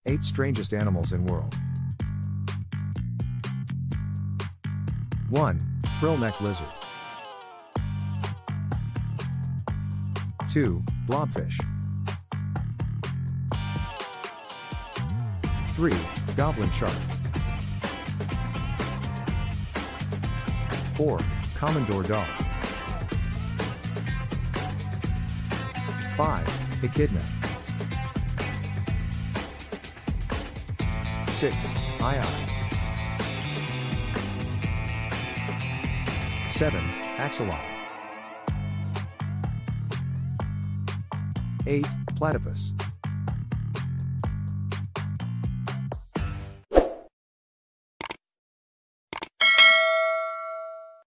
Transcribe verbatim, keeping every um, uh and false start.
eight strangest animals in world. one. Frill-neck lizard. two. Blobfish. three. Goblin shark. four. Commodore dog. five. Echidna. six. Eye-eye. seven. Axolotl. eight. Platypus.